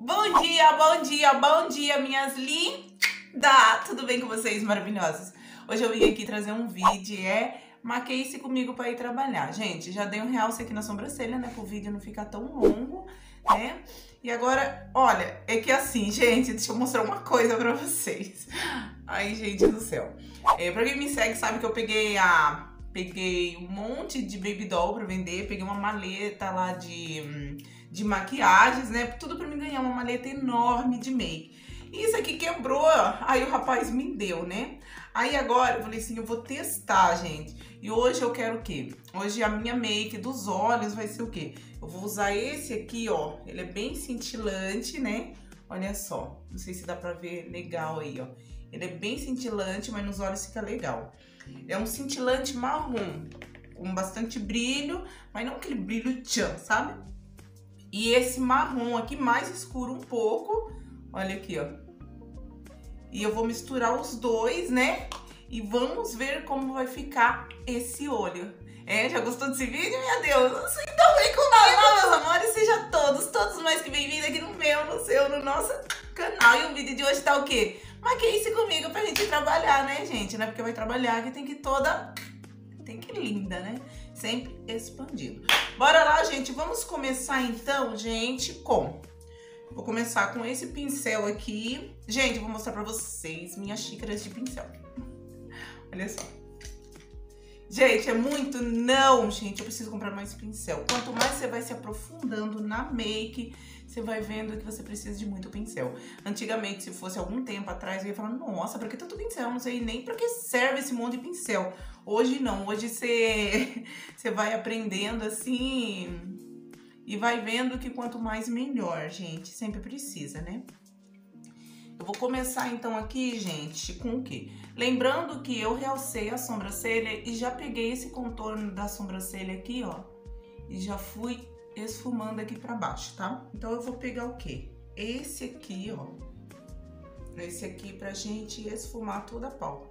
Bom dia, bom dia, bom dia, minhas lindas! Tudo bem com vocês, maravilhosas? Hoje eu vim aqui trazer um vídeo, maqueie-se comigo para ir trabalhar. Gente, já dei um realce aqui na sobrancelha, né, para o vídeo não ficar tão longo, né? E agora, olha, é que assim, gente, deixa eu mostrar uma coisa pra vocês. Ai, gente do céu. Pra quem me segue sabe que eu peguei um monte de baby doll pra vender, peguei uma maleta lá de maquiagens, né? Tudo pra mim ganhar uma maleta enorme de make. E isso aqui quebrou, aí o rapaz me deu, né? Aí agora eu falei assim, eu vou testar, gente. E hoje eu quero o quê? Hoje a minha make dos olhos vai ser o quê? Eu vou usar esse aqui, ó. Ele é bem cintilante, né? Olha só. Não sei se dá pra ver legal aí, ó. Ele é bem cintilante, mas nos olhos fica legal. É um cintilante marrom, com bastante brilho, mas não aquele brilho tchan, sabe? E esse marrom aqui mais escuro um pouco. Olha aqui, ó. E eu vou misturar os dois, né? E vamos ver como vai ficar esse olho. Já gostou desse vídeo? Meu Deus, vocês estão bem comigo, meus amores? Sejam todos mais que bem-vindos aqui no meu, no seu, no nosso canal. E o vídeo de hoje tá o quê? Maqueie-se comigo pra gente trabalhar, né, gente? Não é porque vai trabalhar que tem que ir linda, né? Sempre expandido. Bora lá, gente. Vamos começar então, gente, Vou começar com esse pincel aqui. Gente, eu vou mostrar pra vocês minhas xícaras de pincel. Olha só. Gente, é muito não, gente. Eu preciso comprar mais pincel. Quanto mais você vai se aprofundando na make, você vai vendo que você precisa de muito pincel. Antigamente, se fosse algum tempo atrás, eu ia falar, nossa, pra que tanto pincel? Não sei nem pra que serve esse monte de pincel. Hoje não. Hoje você vai aprendendo assim e vai vendo que quanto mais melhor, gente. Sempre precisa, né? Eu vou começar então aqui, gente, com o quê? Lembrando que eu realcei a sobrancelha e já peguei esse contorno da sobrancelha aqui, ó. E já fui esfumando aqui pra baixo, tá? Então eu vou pegar o quê? Esse aqui, ó. Esse aqui pra gente esfumar toda a pálpebra.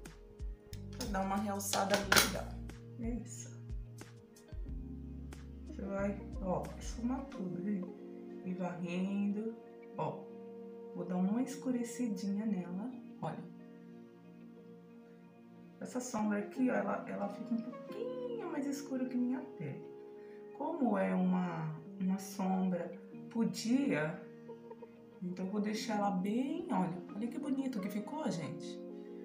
Pra dar uma realçada legal. Isso. Você vai, ó, esfumar tudo, viu? E varrendo, ó. Vou dar uma escurecidinha nela, olha. Essa sombra aqui, ó, ela fica um pouquinho mais escura que minha pele. Como é uma sombra pro dia, então eu vou deixar ela bem, olha que bonito que ficou, gente.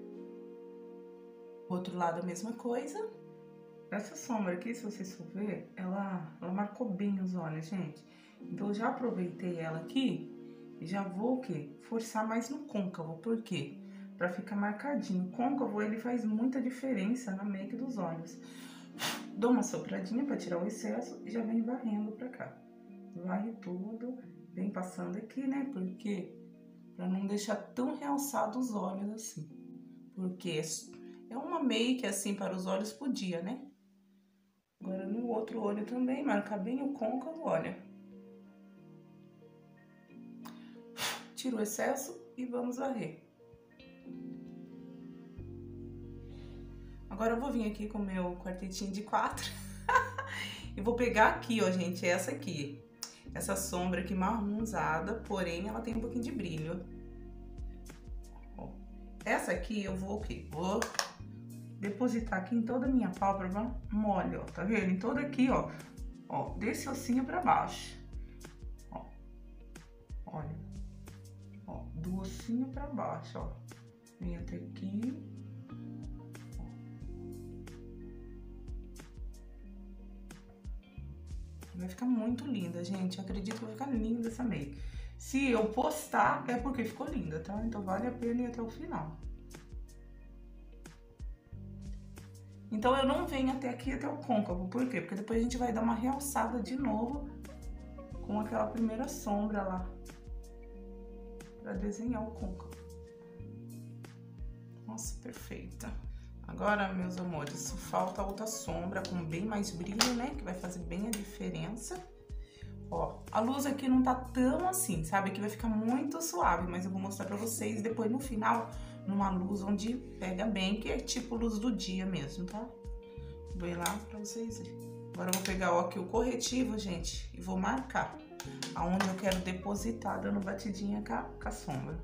Outro lado a mesma coisa. Essa sombra aqui, se vocês for ver, ela marcou bem os olhos, gente. Então eu já aproveitei ela aqui. E já vou o quê? Forçar mais no côncavo. Por quê? Pra ficar marcadinho. O côncavo, ele faz muita diferença na make dos olhos. Dou uma sopradinha pra tirar o excesso e já vem varrendo pra cá. Varre tudo, vem passando aqui, né? Porque pra não deixar tão realçado os olhos assim. Porque é uma make assim para os olhos pro dia, né? Agora no outro olho também, marcar bem o côncavo, olha. Tiro o excesso e vamos varrer. Agora eu vou vir aqui com o meu quartetinho de 4 e vou pegar aqui, ó, gente, essa aqui. Essa sombra aqui marronzada, porém ela tem um pouquinho de brilho. Ó, essa aqui eu vou o quê? Vou depositar aqui em toda a minha pálpebra mole, ó, tá vendo? Em toda aqui, ó, desse ossinho pra baixo. Ó, olha. Ó, do ossinho pra baixo, ó. Vem até aqui. Ó. Vai ficar muito linda, gente. Eu acredito que vai ficar linda essa make. Se eu postar, é porque ficou linda, tá? Então vale a pena ir até o final. Então eu não venho até aqui, até o côncavo. Por quê? Porque depois a gente vai dar uma realçada de novo com aquela primeira sombra lá. Pra desenhar o côncavo. Nossa, perfeita. Agora, meus amores, só falta outra sombra com bem mais brilho, né? Que vai fazer bem a diferença. Ó, a luz aqui não tá tão assim, sabe? Aqui vai ficar muito suave, mas eu vou mostrar pra vocês depois no final, numa luz onde pega bem, que é tipo luz do dia mesmo, tá? Vou ir lá pra vocês verem. Agora eu vou pegar, ó, aqui o corretivo, gente, e vou marcar. aonde eu quero depositar, dando batidinha com a sombra.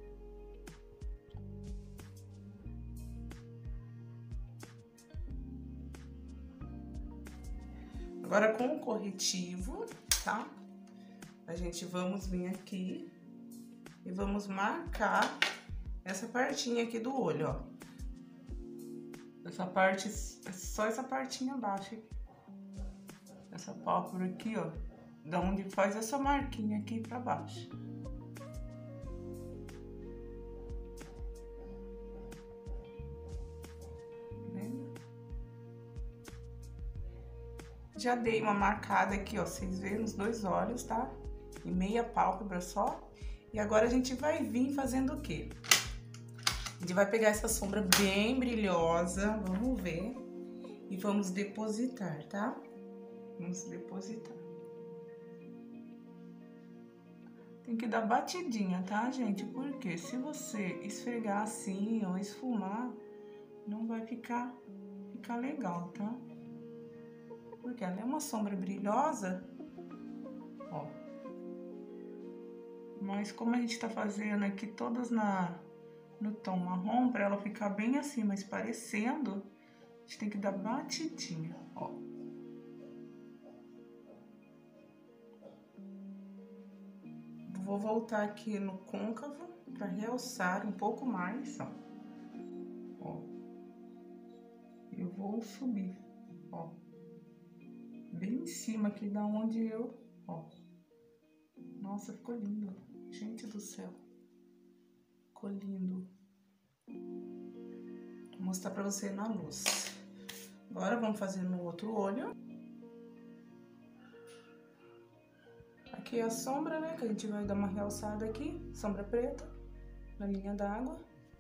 Agora com o corretivo, tá? A gente vamos vir aqui e vamos marcar essa partinha aqui do olho, ó. Essa parte, só essa partinha abaixo aqui. Essa pálpebra aqui, ó. Da onde faz essa marquinha aqui pra baixo. Já dei uma marcada aqui, ó, vocês verem nos 2 olhos, tá? E meia pálpebra só. E agora a gente vai vir fazendo o quê? A gente vai pegar essa sombra bem brilhosa, vamos ver. E vamos depositar, tá? Vamos depositar. Tem que dar batidinha, tá, gente? Porque se você esfregar assim ou esfumar, não vai ficar legal, tá? Porque ela é uma sombra brilhosa, ó. Mas como a gente tá fazendo aqui todas no tom marrom, pra ela ficar bem assim, mas parecendo, a gente tem que dar batidinha, ó. Vou voltar aqui no côncavo pra realçar um pouco mais, ó. Ó. Eu vou subir, ó. Bem em cima aqui da onde eu, ó. Nossa, ficou lindo. Gente do céu. Ficou lindo. Vou mostrar pra você na luz. Agora vamos fazer no outro olho. Aqui é a sombra, né? Que a gente vai dar uma realçada aqui. Sombra preta, na linha d'água.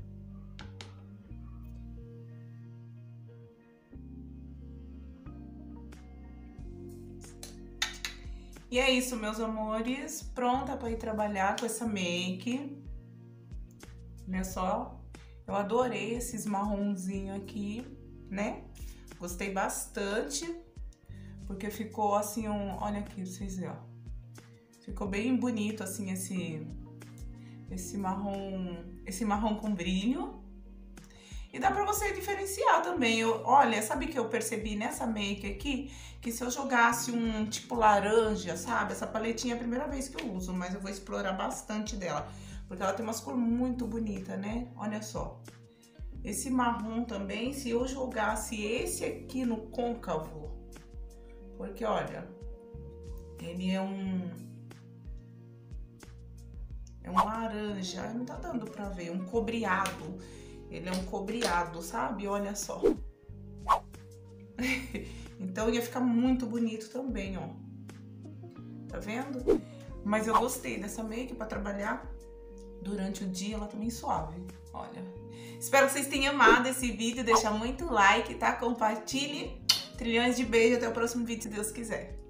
E é isso, meus amores, pronta para ir trabalhar com essa make. Olha só, eu adorei esses marronzinho aqui, né? Gostei bastante, porque ficou assim olha aqui, pra vocês verem, ó. Ficou bem bonito assim esse marrom com brilho. E dá pra você diferenciar também. Olha, sabe que eu percebi nessa make aqui? Que se eu jogasse um tipo laranja, sabe? Essa paletinha é a primeira vez que eu uso, mas eu vou explorar bastante dela. Porque ela tem umas cores muito bonitas, né? Olha só. Esse marrom também, se eu jogasse esse aqui no côncavo. Porque, olha, ele é um laranja. Não tá dando pra ver, um cobreado. Ele é um cobreado, sabe? Olha só. Então ia ficar muito bonito também, ó. Tá vendo? Mas eu gostei dessa make pra trabalhar durante o dia, ela tá bem suave. Olha. Espero que vocês tenham amado esse vídeo. Deixa muito like, tá? Compartilhe. Trilhões de beijos. Até o próximo vídeo, se Deus quiser.